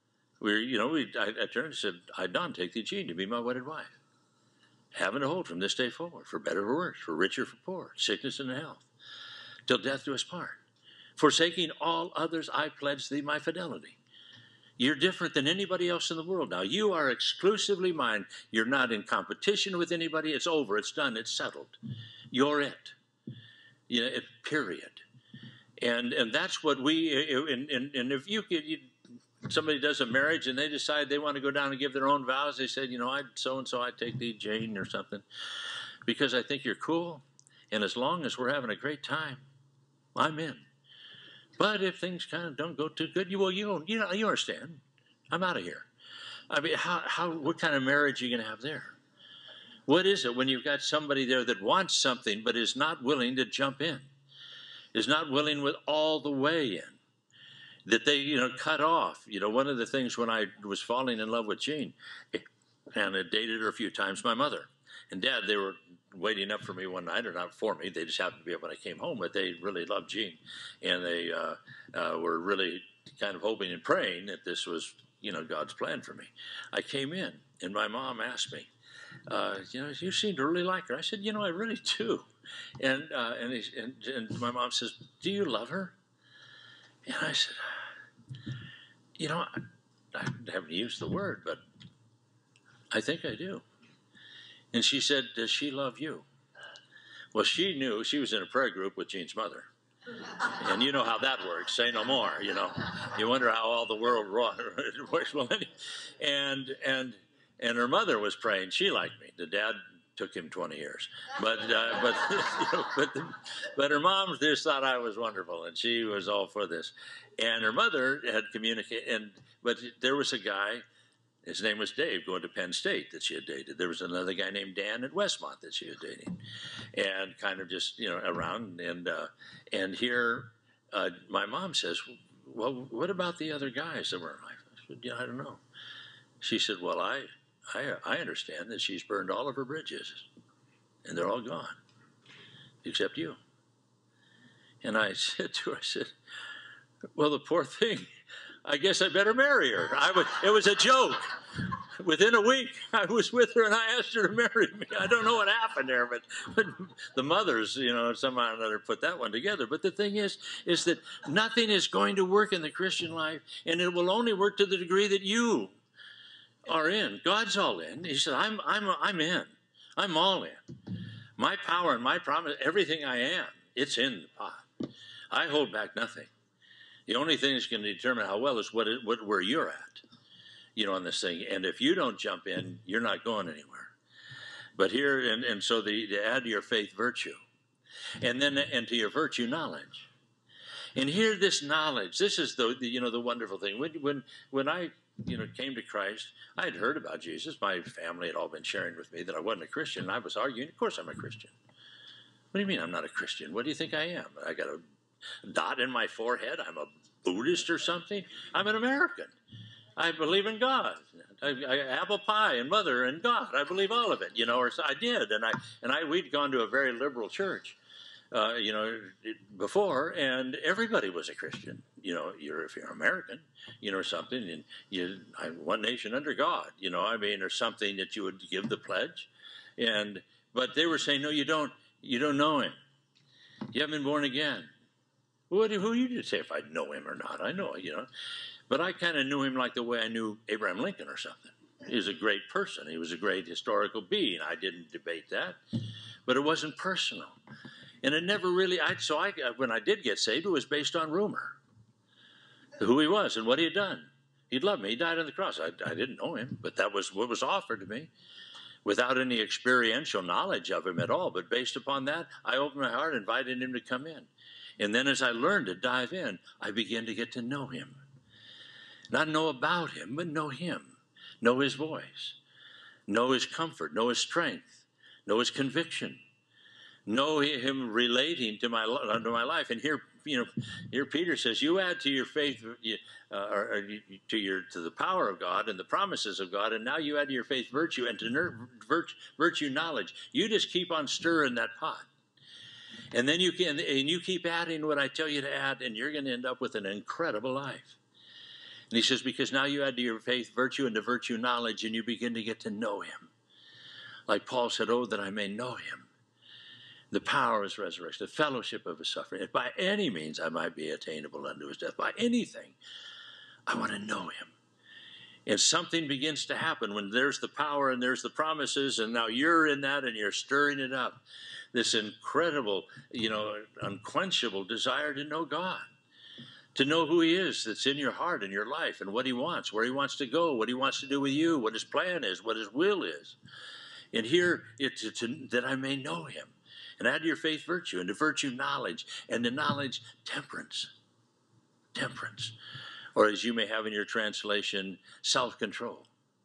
I turned and said, I, Don, take thee, Jean, to be my wedded wife. Having to hold from this day forward, for better or worse, for richer, for poor, sickness and health, till death do us part. Forsaking all others, I pledge thee my fidelity. You're different than anybody else in the world now. You are exclusively mine. You're not in competition with anybody. It's over. It's done. It's settled. You're it. Period. And that's what and if you could... Somebody does a marriage and they decide they want to go down and give their own vows. They said, so-and-so, I take thee, Jane, or something, because I think you're cool. And as long as we're having a great time, I'm in. But if things kind of don't go too good, you understand. I'm out of here. I mean, what kind of marriage are you going to have there? What is it when you've got somebody there that wants something but is not willing to jump in, is not willing with all the way in? That they, cut off. One of the things when I was falling in love with Jean, and I dated her a few times, my mother and dad, they were waiting up for me one night, or not for me. They just happened to be up when I came home, but they really loved Jean. And they were really kind of hoping and praying that this was, God's plan for me. I came in, and my mom asked me, you seem to really like her. I said, I really do. And my mom says, do you love her? And I said, I haven't used the word, but I think I do. And she said, does she love you? Well, she knew. She was in a prayer group with Jean's mother. And you know how that works. Say no more, You wonder how all the world works. Well, and her mother was praying. She liked me. The dad took him 20 years. But her mom just thought I was wonderful, and she was all for this. And her mother had communicated, but there was a guy His name was Dave, going to Penn State, that she had dated. There was another guy named Dan at Westmont that she was dating, and kind of just, around. And here, my mom says, well, what about the other guys that were in life? I said, I don't know. She said, well, I understand that she's burned all of her bridges, and they're all gone, except you. And I said to her, I said, well, the poor thing, I guess I better marry her. It was a joke. Within a week, I was with her and I asked her to marry me. I don't know what happened there, but the mothers, somehow or another put that one together. But the thing is that nothing is going to work in the Christian life, and it will only work to the degree that you are in. God's all in. He said, I'm in. I'm all in. My power and my promise, everything I am, it's in the pot. I hold back nothing. The only thing that's going to determine how well is where you're at, on this thing. And if you don't jump in, you're not going anywhere. But here, and so to add to your faith, virtue. And then, and to your virtue, knowledge. And here, this knowledge, this is the wonderful thing. When I, came to Christ, I had heard about Jesus. My family had all been sharing with me that I wasn't a Christian. And I was arguing, of course I'm a Christian. What do you mean I'm not a Christian? What do you think I am? I got a dot in my forehead. I'm a Buddhist or something. I'm an American. I believe in God. Apple pie and mother and God. I believe all of it, or so I did. And we'd gone to a very liberal church, before, and everybody was a Christian. If you're American, or something, and one nation under God, or something that you would give the pledge. But they were saying, no, you don't know him. You haven't been born again. Who are you to say if I know him or not? I know, But I kind of knew him like the way I knew Abraham Lincoln or something. He was a great person. He was a great historical being. I didn't debate that. But it wasn't personal. And it never really, when I did get saved, it was based on rumor. Who he was and what he had done. He'd loved me. He died on the cross. I didn't know him, but that was what was offered to me, without any experiential knowledge of him at all. But based upon that, I opened my heart, invited him to come in. And then as I learned to dive in, I began to get to know him. Not know about him, but know him. Know his voice. Know his comfort. Know his strength. Know his conviction. Know him relating to my life. And here Peter says, you add to your faith, to the power of God and the promises of God, and now you add to your faith virtue, and to virtue knowledge. You just keep on stirring that pot. And then you keep adding what I tell you to add, and you're going to end up with an incredible life. And he says, because now you add to your faith virtue, and to virtue knowledge, and you begin to get to know him. Like Paul said, oh, that I may know him. The power of his resurrection, the fellowship of his suffering. If by any means I might be attainable unto his death, by anything, I want to know him. And something begins to happen when there's the power and there's the promises, and now you're in that and you're stirring it up. This incredible, unquenchable desire to know God, to know who he is that's in your heart and your life, and what he wants, where he wants to go, what he wants to do with you, what his plan is, what his will is. And here, it's that I may know him. And add to your faith virtue, and to virtue knowledge, and to knowledge temperance. Temperance. Or as you may have in your translation, self-control.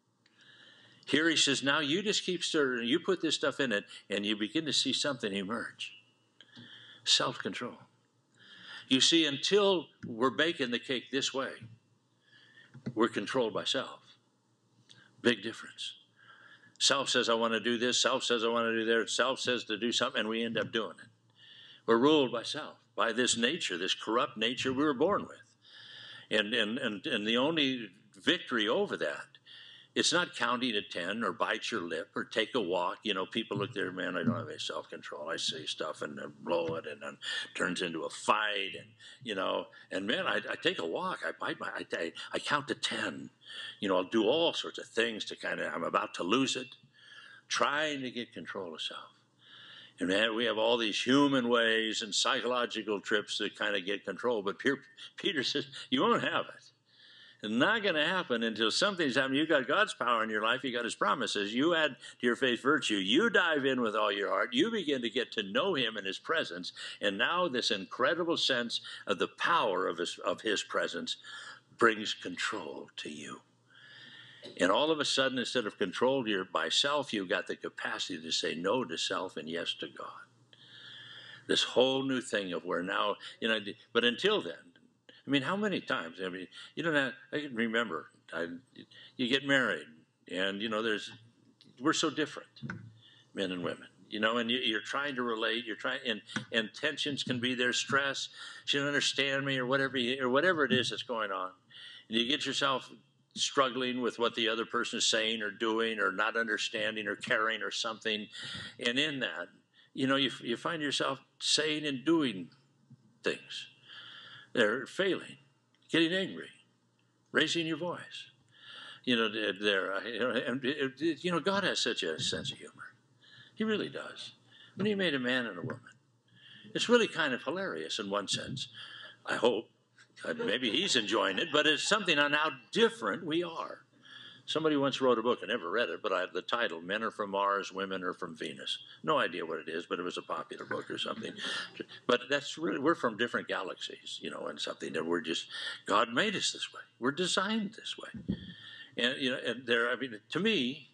Here he says, now you just keep stirring, you put this stuff in it, and you begin to see something emerge. Self-control. You see, until we're baking the cake this way, we're controlled by self. Big difference. Self says, I want to do this. Self says, I want to do that. Self says to do something, and we end up doing it. We're ruled by self, by this nature, this corrupt nature we were born with. And the only victory over that, it's not counting to 10 or bite your lip or take a walk. People look there, man, I don't have any self-control. I say stuff and then blow it, and then turns into a fight. And man, I take a walk. I count to 10. I'll do all sorts of things to I'm about to lose it, trying to get control of self. And man, we have all these human ways and psychological trips to kind of get control. But Peter says, you won't have it. It's not going to happen until something's happened. You got God's power in your life. You got his promises. You add to your faith virtue. You dive in with all your heart. You begin to get to know him in his presence. And now this incredible sense of the power of his presence brings control to you. And all of a sudden, instead of controlled by self, you've got the capacity to say no to self and yes to God. This whole new thing of where now, but until then, I mean, how many times? I mean, you don't have, I can remember, you get married, and, we're so different, men and women, and you're trying to relate, and tensions can be there, stress, she don't understand me, or whatever it is that's going on. And you get yourself struggling with what the other person is saying or doing or not understanding or caring or something. And in that, you find yourself saying and doing things. They're failing, getting angry, raising your voice. God has such a sense of humor. He really does. When he made a man and a woman, it's really kind of hilarious in one sense. I hope. Maybe he's enjoying it, but it's something on how different we are. Somebody once wrote a book, I never read it, but the title, Men Are From Mars, Women Are From Venus. No idea what it is, but it was a popular book or something. But that's really, we're from different galaxies, and something that God made us this way. We're designed this way. And to me,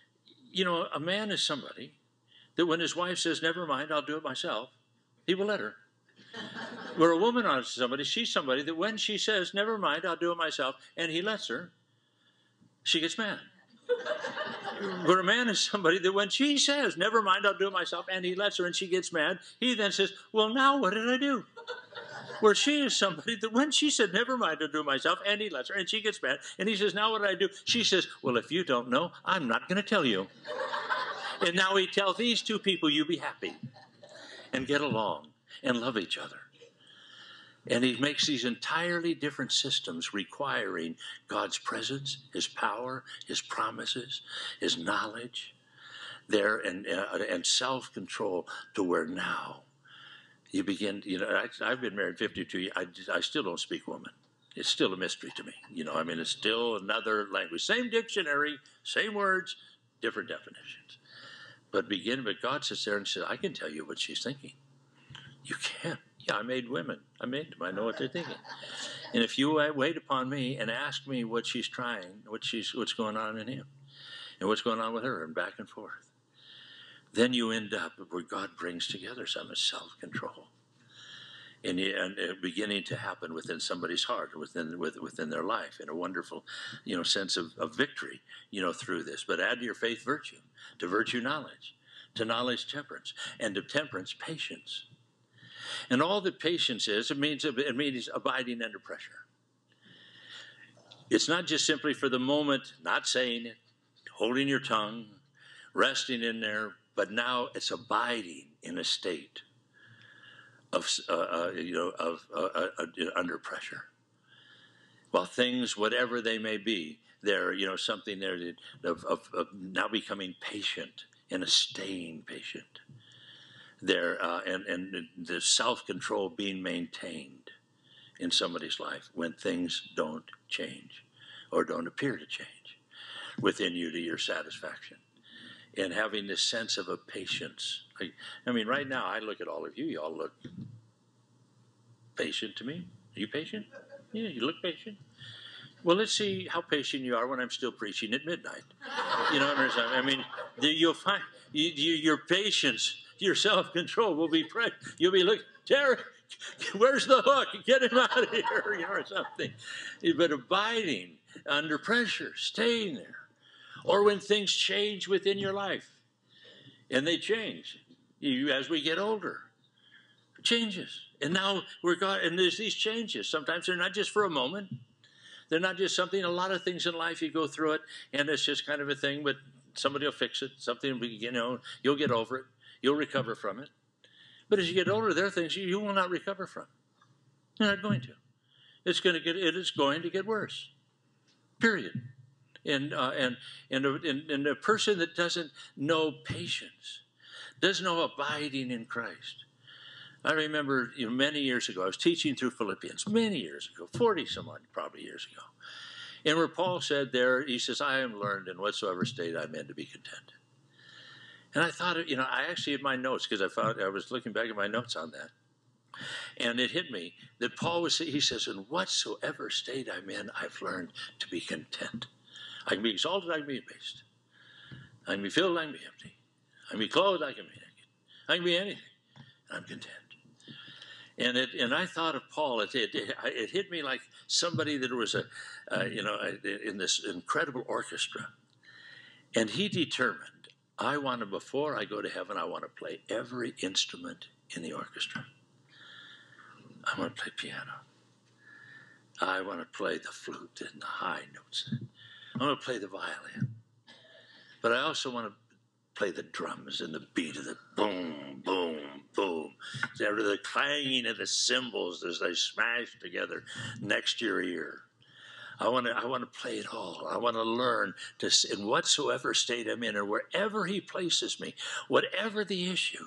a man is somebody that when his wife says, never mind, I'll do it myself, he will let her. Where a woman is somebody, she's somebody that when she says, never mind, I'll do it myself, and he lets her, she gets mad. Where a man is somebody that when she says, never mind, I'll do it myself, and he lets her and she gets mad, he then says, well, now what did I do? Where she is somebody that when she said, never mind, I'll do it myself, and he lets her, and she gets mad, and he says, now what did I do? She says, well, if you don't know, I'm not going to tell you. And now he tells these two people, you be happy, and get along, and love each other. And he makes these entirely different systems requiring God's presence, his power, his promises, his knowledge there, and self-control, to where now you begin, I've been married 52 years. I still don't speak woman. It's still a mystery to me. It's still another language. Same dictionary, same words, different definitions. But God sits there and says, I can tell you what she's thinking. You can't. Yeah, I made women. I made them. I know what they're thinking. And if you wait upon me and ask me what she's trying, what's going on in him, and what's going on with her, and back and forth, then you end up where God brings together some self-control, and beginning to happen within somebody's heart, within their life, in a wonderful, sense of victory, through this. But add to your faith virtue, to virtue knowledge, to knowledge temperance, and to temperance patience. And all that patience is, it means abiding under pressure. It's not just simply for the moment, not saying it, holding your tongue, resting in there, but now it's abiding in a state of under pressure. While things, whatever they may be, they're something there of now becoming patient and a staying patient. There and the self-control being maintained in somebody's life when things don't change or don't appear to change within you to your satisfaction, and having this sense of a patience. Right now I look at all of you. You all look patient to me. Are you patient? Yeah, you look patient. Well, let's see how patient you are when I'm still preaching at midnight. You'll find your patience, your self-control will be present. You'll be looking, Terry, where's the hook? Get him out of here, or something. But abiding under pressure, staying there. Or when things change within your life, and they change as we get older. Changes. And now and there's these changes. Sometimes they're not just for a moment. They're not just something, a lot of things in life, you go through it, and it's just kind of a thing, but somebody will fix it. Something, you'll get over it. You'll recover from it. But as you get older, there are things you will not recover from. You're not going to. It is going to get worse. Period. And a person that doesn't know patience, doesn't know abiding in Christ. I remember many years ago, I was teaching through Philippians, many years ago, 40-some-odd probably years ago. And where Paul said there, he says, I am learned in whatsoever state I'm in to be content. And I thought, I actually had my notes, because I was looking back at my notes on that. And it hit me that Paul he says, in whatsoever state I'm in, I've learned to be content. I can be exalted, I can be abased. I can be filled, I can be empty. I can be clothed, I can be naked. I can be anything. I'm content. And I thought of Paul. It hit me like somebody that was in this incredible orchestra, and he determined, before I go to heaven, I want to play every instrument in the orchestra. I want to play piano. I want to play the flute and the high notes. I want to play the violin. But I also want to play the drums and the beat of the boom, boom, boom. The clanging of the cymbals as they smash together next to your ear. I want to play it all. I want to learn in whatsoever state I'm in, or wherever he places me, whatever the issue,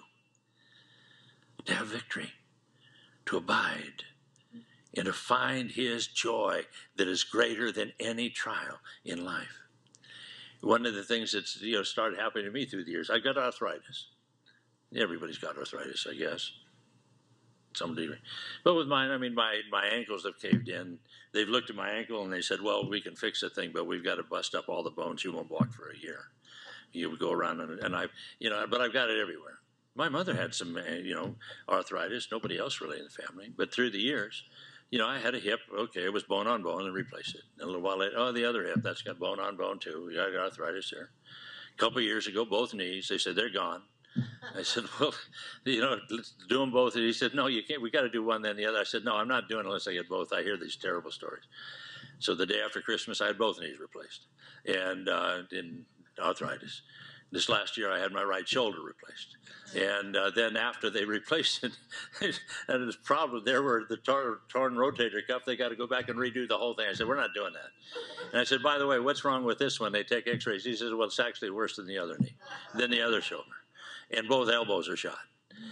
to have victory, to abide, and to find his joy that is greater than any trial in life. One of the things that's started happening to me through the years, I got arthritis. Everybody's got arthritis, I guess, some degree. But with mine, my ankles have caved in. They've looked at my ankle and they said, "Well, we can fix the thing, but we've got to bust up all the bones. You won't walk for a year. You go around but I've got it everywhere." My mother had some, arthritis. Nobody else really in the family. But through the years, I had a hip. Okay, it was bone on bone, and replaced it. And a little while later, the other hip, that's got bone on bone too. We got arthritis there. A couple of years ago, both knees. They said they're gone. I said, "Well, let's do them both." And he said, "No, you can't. We got to do one, then the other." I said, "No, I'm not doing it unless I get both. I hear these terrible stories." So the day after Christmas, I had both knees replaced, and in arthritis. This last year, I had my right shoulder replaced. And then after they replaced it, and this problem there were the torn rotator cuff, they got to go back and redo the whole thing. I said, "We're not doing that." And I said, "By the way, what's wrong with this one?" They take x-rays. He says, "Well, it's actually worse than the other knee, than the other shoulder. And both elbows are shot."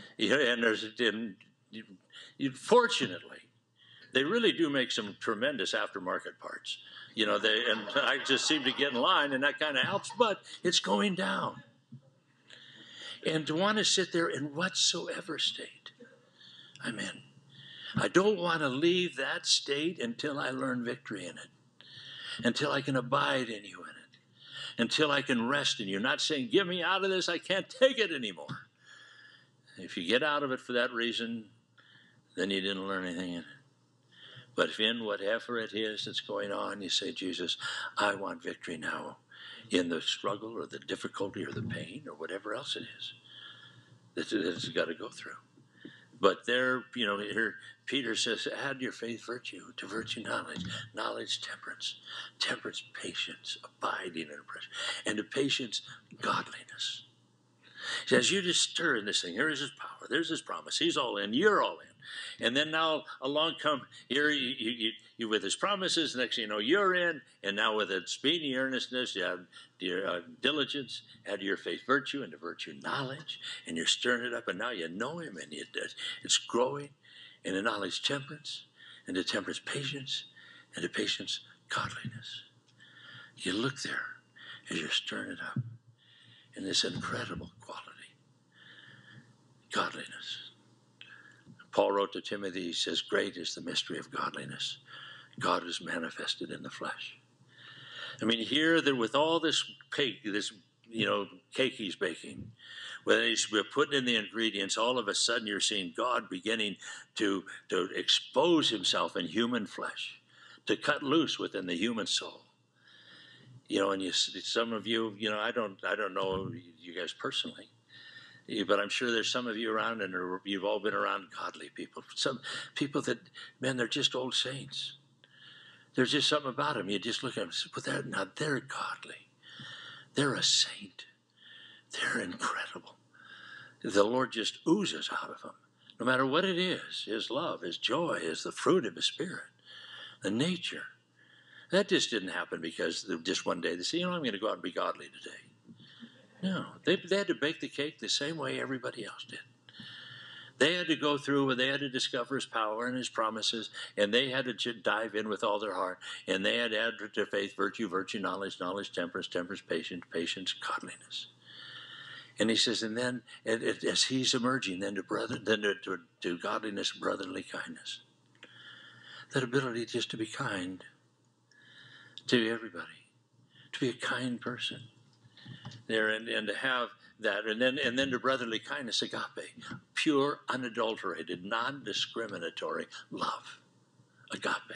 Fortunately, they really do make some tremendous aftermarket parts. And I just seem to get in line, and that kind of helps, but it's going down. And to want to sit there in whatsoever state I'm in. I don't want to leave that state until I learn victory in it, until I can abide in you in it, until I can rest in you. Not saying, "Get me out of this, I can't take it anymore." If you get out of it for that reason, then you didn't learn anything in it. But if in whatever it is that's going on, you say, "Jesus, I want victory now in the struggle or the difficulty or the pain or whatever else it is that it's got to go through." But there, here Peter says, "Add your faith virtue, to virtue knowledge, knowledge temperance, temperance patience, abiding in oppression, and to patience godliness." He says, you just stir in this thing. Here is his power. There's his promise. He's all in. You're all in. And then now along come here you with his promises. Next thing you know, you're in. And now with its speedy earnestness, you have your diligence, add your faith virtue, and to virtue knowledge. And you're stirring it up. And now you know him, and it's growing. And to knowledge temperance, and to temperance patience, and to patience godliness. You look there as you're stirring it up in this incredible quality. Godliness. Paul wrote to Timothy, he says, "Great is the mystery of godliness. God is manifested in the flesh." Here that with all this cake, cake he's baking, when he's putting in the ingredients, all of a sudden you're seeing God beginning to expose himself in human flesh, to cut loose within the human soul. And some of you, I don't know you guys personally, but I'm sure there's some of you around, and you've all been around godly people. Some people that, man, they're just old saints. There's just something about them. You just look at them and say, they're godly. They're a saint. They're incredible. The Lord just oozes out of them. No matter what it is, his love, his joy is the fruit of his spirit, the nature. That just didn't happen because just one day they say, I'm going to go out and be godly today. No, they had to bake the cake the same way everybody else did. They had to go through and they had to discover his power and his promises, and they had to dive in with all their heart, and they had to add to faith virtue, knowledge, temperance, patience, godliness. And he says, and then as he's emerging, then to godliness, brotherly kindness. That ability just to be kind to everybody, to be a kind person there, and to have that, and then the brotherly kindness, agape, pure, unadulterated, non-discriminatory love, agape.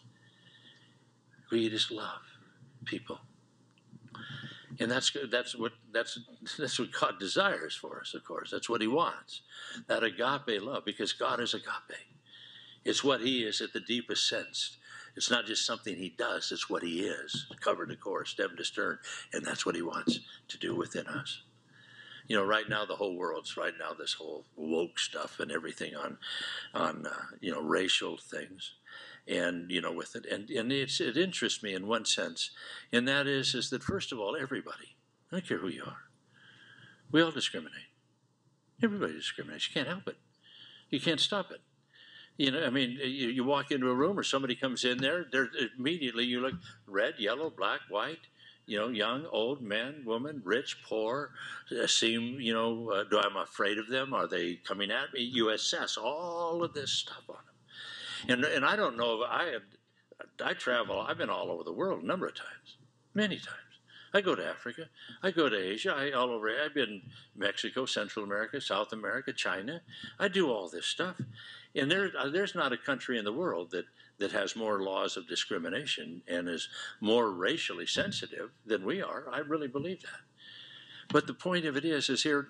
We just love people, and that's what God desires for us. Of course, that's what He wants, that agape love, because God is agape. It's what He is at the deepest sense. It's not just something He does, it's what He is, cover to core, stem to stern, and that's what He wants to do within us. You know, right now the whole world's this whole woke stuff and everything on racial things, and with it, and it interests me in one sense, and that is that first of all, everybody, I don't care who you are, we all discriminate. Everybody discriminates. You can't help it. You can't stop it. You walk into a room or somebody comes in there, immediately you look red, yellow, black, white, young, old, man, woman, rich, poor, do I'm afraid of them? Are they coming at me? You assess all of this stuff on them. And I don't know, I travel, I've been all over the world a number of times, many times. I go to Africa, I go to Asia, I've been Mexico, Central America, South America, China. I do all this stuff. And there's not a country in the world that has more laws of discrimination and is more racially sensitive than we are. I really believe that. But the point of it is here,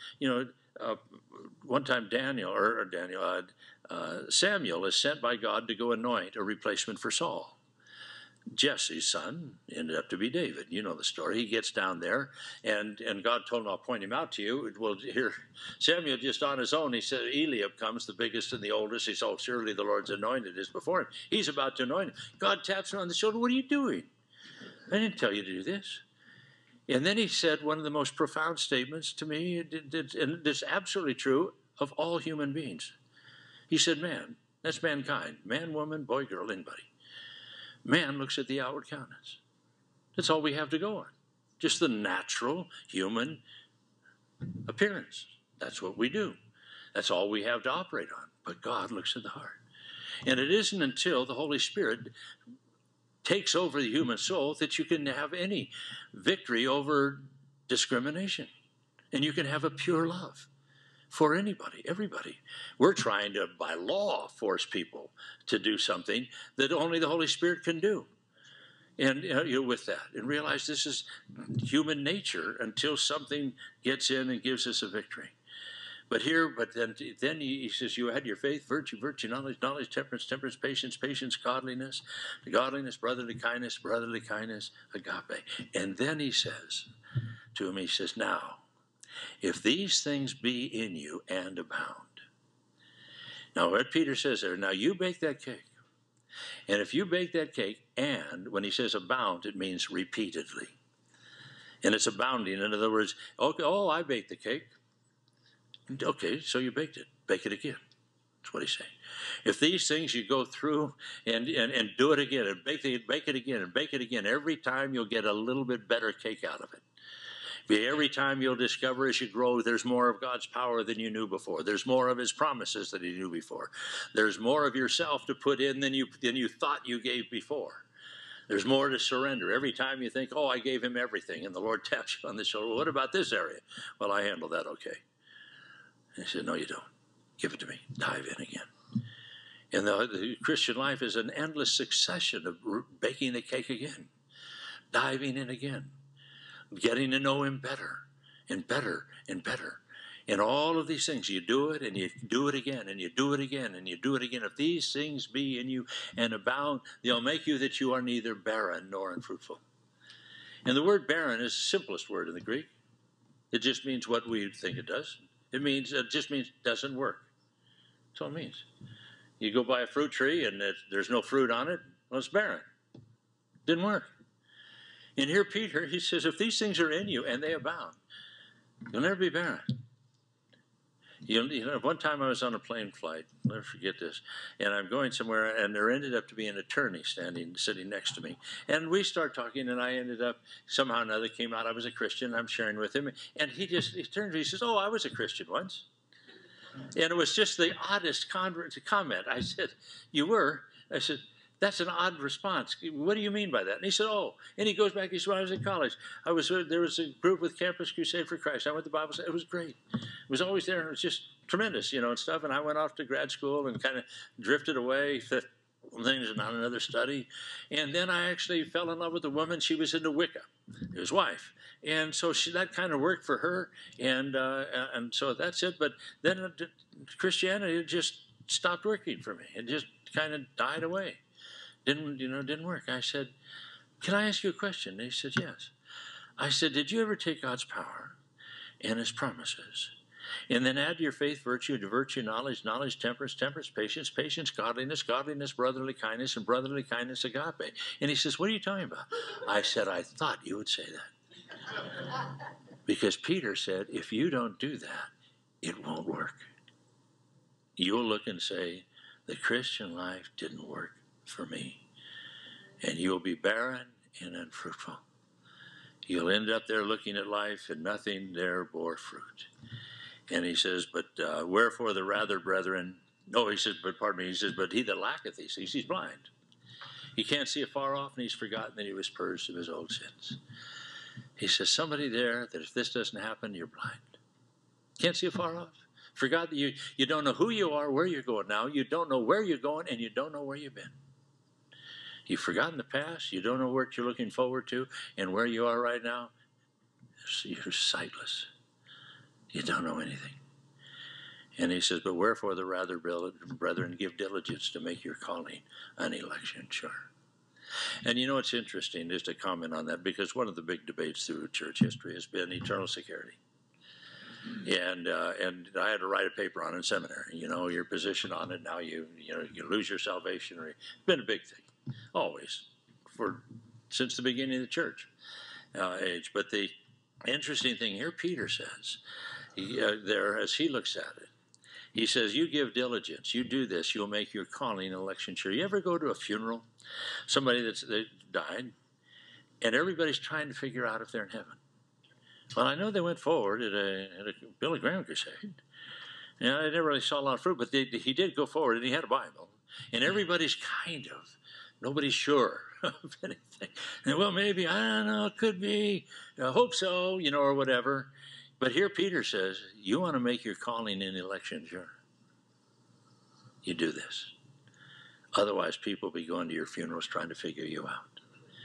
one time Samuel is sent by God to go anoint a replacement for Saul. Jesse's son ended up to be David. You know the story. He gets down there, and God told him, I'll point him out to you. Well, here, Samuel just on his own, he said, Eliab comes, the biggest and the oldest. He said, oh, surely the Lord's anointed is before him. He's about to anoint him. God taps him on the shoulder. What are you doing? I didn't tell you to do this. And then he said one of the most profound statements to me, and it's absolutely true of all human beings. He said, man, that's mankind. Man, woman, boy, girl, anybody. Man looks at the outward countenance. That's all we have to go on. Just the natural human appearance. That's what we do. That's all we have to operate on. But God looks at the heart. And it isn't until the Holy Spirit takes over the human soul that you can have any victory over discrimination. And you can have a pure love for anybody, everybody. We're trying to, by law, force people to do something that only the Holy Spirit can do. And with that, and realize this is human nature until something gets in and gives us a victory. But then he says, you had your faith, virtue, knowledge, temperance, patience, godliness, brotherly kindness, agape. And then he says to him, now, if these things be in you and abound. Now, what Peter says there, now you bake that cake. And if you bake that cake, and when he says abound, it means repeatedly. And it's abounding. In other words, I baked the cake. Okay, so you baked it. Bake it again. That's what he's saying. If these things you go through and do it again, and bake it again, and bake it again, every time you'll get a little bit better cake out of it. Every time you'll discover as you grow, there's more of God's power than you knew before. There's more of His promises than you knew before. There's more of yourself to put in than you thought you gave before. There's more to surrender. Every time you think, I gave Him everything, and the Lord taps you on the shoulder, well, what about this area? Well, I handle that okay. And He said, no, you don't. Give it to me. Dive in again. And the Christian life is an endless succession of baking the cake again, diving in again, getting to know Him better and better and better. And all of these things, you do it and you do it again and you do it again and you do it again. If these things be in you and abound, they'll make you that you are neither barren nor unfruitful. And the word barren is the simplest word in the Greek. It just means what we think it does. It just means doesn't work. That's all it means. You go by a fruit tree and there's no fruit on it, well, it's barren. Didn't work. And here Peter, he says, if these things are in you and they abound, you'll never be barren. One time I was on a plane flight, I'll never forget this, and I'm going somewhere, and there ended up to be an attorney sitting next to me. And we start talking, and I ended up, somehow or another, came out, I was a Christian, I'm sharing with him, and he turned to me, he says, I was a Christian once. And it was just the oddest comment. I said, you were? I said, that's an odd response. What do you mean by that? And he said, oh, and he goes back, he said, when I was in college, there was a group with Campus Crusade for Christ. I went to Bible study. It was great. It was always there, and it was just tremendous, and stuff. And I went off to grad school and kind of drifted away, things and on another study. And then I actually fell in love with a woman. She was into Wicca, his wife. And so that kind of worked for her. And so that's it. But then Christianity just stopped working for me. It just kind of died away. Didn't work. I said, can I ask you a question? And he said, yes. I said, did you ever take God's power and his promises and then add to your faith virtue, to virtue knowledge, knowledge temperance, temperance patience, patience godliness, godliness brotherly kindness, and brotherly kindness agape? And he says, what are you talking about? I said, I thought you would say that. Because Peter said, if you don't do that, it won't work. You'll look and say, the Christian life didn't work for me. And you'll be barren and unfruitful. You'll end up there looking at life and nothing there bore fruit. And he says, but wherefore the rather, brethren, he says, but he that lacketh these things, he's blind. He can't see afar off, and he's forgotten that he was purged of his old sins. He says, somebody there, that if this doesn't happen, you're blind. Can't see afar off. Forgot that you don't know who you are, where you're going now. You don't know where you're going, and you don't know where you've been. You've forgotten the past. You don't know what you're looking forward to, and where you are right now, you're sightless. You don't know anything. And he says, but wherefore the rather, brethren, give diligence to make your calling an election sure. And what's interesting is to comment on that, because one of the big debates through church history has been eternal security. And I had to write a paper on it in seminary. Your position on it. Now you lose your salvation. It's been a big thing, always, since the beginning of the church age. But the interesting thing here, Peter says, there as he looks at it, he says, you give diligence, you do this, you'll make your calling and election sure. You ever go to a funeral, somebody that died, and everybody's trying to figure out if they're in heaven? Well, I know they went forward at a Billy Graham crusade. I never really saw a lot of fruit, but he did go forward, and he had a Bible. And everybody's nobody's sure of anything. And, well, maybe, I don't know, it could be, I hope so, or whatever. But here Peter says, you want to make your calling and election sure. You do this. Otherwise, people will be going to your funerals trying to figure you out.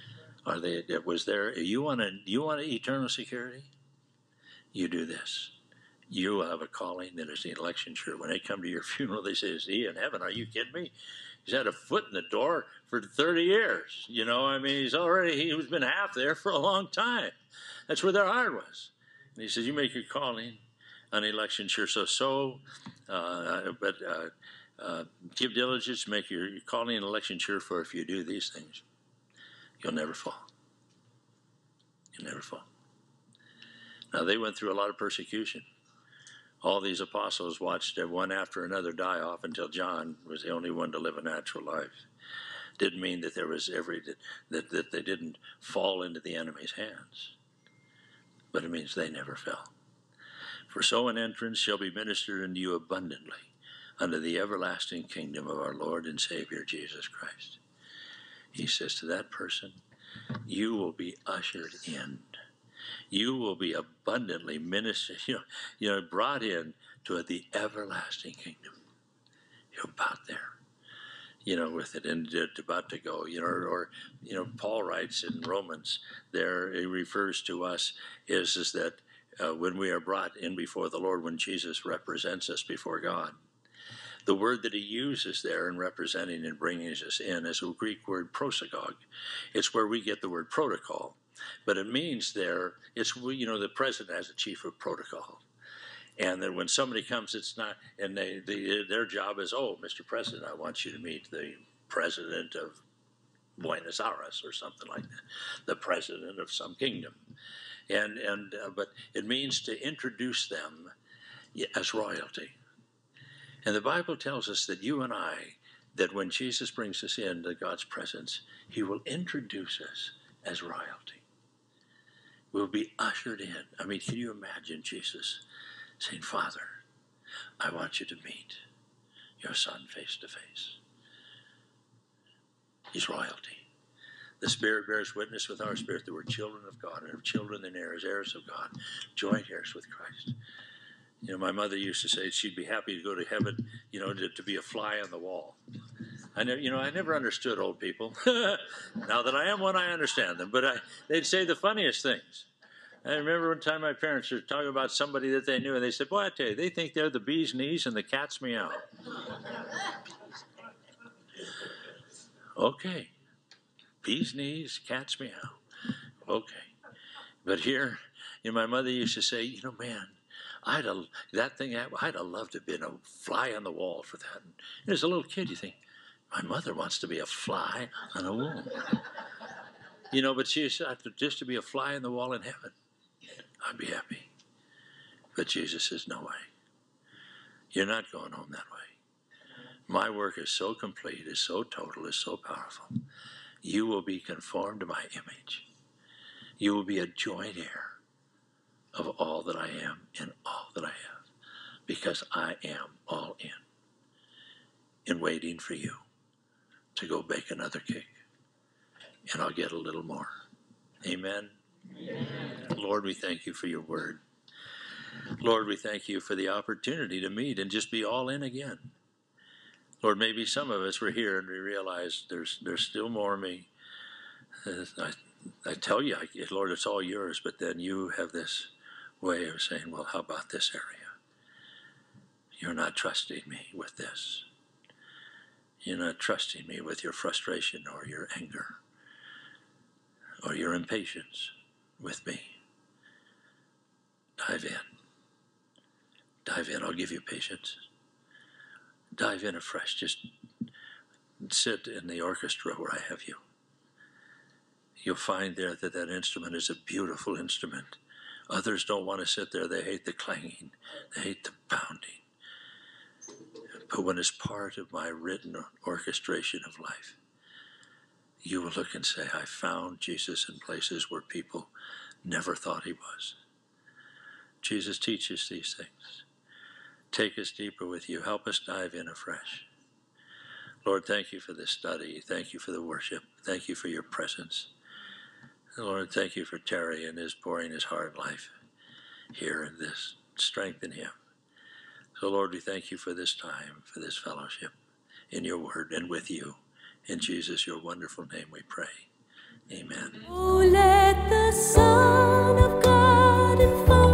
You want eternal security? You do this. You will have a calling that is the election sure. When they come to your funeral, they say, is he in heaven? Are you kidding me? He's had a foot in the door for 30 years. He's been half there for a long time. That's where their heart was. And he says, you make your calling an election sure. Give diligence, make your calling an election sure, for if you do these things, you'll never fall. You'll never fall. Now, they went through a lot of persecution. All these apostles watched one after another die off until John was the only one to live a natural life. Didn't mean that there was that they didn't fall into the enemy's hands, but it means they never fell. For so an entrance shall be ministered unto you abundantly unto the everlasting kingdom of our Lord and Savior Jesus Christ. He says to that person, you will be ushered in. You will be abundantly ministered, brought in to the everlasting kingdom. You're about there, with it, and about to go, Paul writes in Romans there, he refers to us is that when we are brought in before the Lord, when Jesus represents us before God, the word that he uses there in representing and bringing us in is a Greek word prosagogue. It's where we get the word protocol. But it means the president has a chief of protocol. And then when somebody comes, it's not, and their job is, Mr. President, I want you to meet the president of Buenos Aires or something like that, the president of some kingdom. But it means to introduce them as royalty. And the Bible tells us that you and I, that when Jesus brings us into God's presence, he will introduce us as royalty. We'll be ushered in. I mean, can you imagine Jesus saying, Father, I want you to meet your son face to face. He's royalty. The Spirit bears witness with our spirit that we're children of God, and children and heirs of God, joint heirs with Christ. You know, my mother used to say she'd be happy to go to heaven, you know, to be a fly on the wall. I never understood old people. Now that I am one, I understand them. But they'd say the funniest things. I remember one time my parents were talking about somebody that they knew, and they said, boy, I tell you, they think they're the bee's knees and the cat's meow. Okay. Bee's knees, cat's meow. Okay. But here, you know, my mother used to say, you know, man, I'd have loved to have been a fly on the wall for that. And as a little kid, you think, my mother wants to be a fly on a wall. You know, but she said, just to be a fly on the wall in heaven, I'd be happy. But Jesus says, no way. You're not going home that way. My work is so complete, is so total, is so powerful. You will be conformed to my image. You will be a joint heir of all that I am and all that I have, because I am all in waiting for you to go bake another cake, and I'll get a little more. Amen? Amen. Lord, we thank you for your word. Lord, we thank you for the opportunity to meet and just be all in again. Lord, maybe some of us were here and we realized there's still more of me. I tell you, Lord, it's all yours, but then you have this way of saying, well, how about this area? You're not trusting me with this. You're not trusting me with your frustration or your anger or your impatience with me. Dive in. Dive in. I'll give you patience. Dive in afresh. Just sit in the orchestra where I have you. You'll find there that instrument is a beautiful instrument. Others don't want to sit there. They hate the clanging. They hate the pounding. But when it's part of my written orchestration of life, you will look and say, I found Jesus in places where people never thought he was. Jesus, teach us these things. Take us deeper with you. Help us dive in afresh. Lord, thank you for this study. Thank you for the worship. Thank you for your presence. And Lord, thank you for Terry and his pouring his heart and life here in this. Strengthen him. So Lord, we thank you for this time, for this fellowship in your word and with you. In Jesus, your wonderful name we pray. Amen. Oh, let the Son of God enfold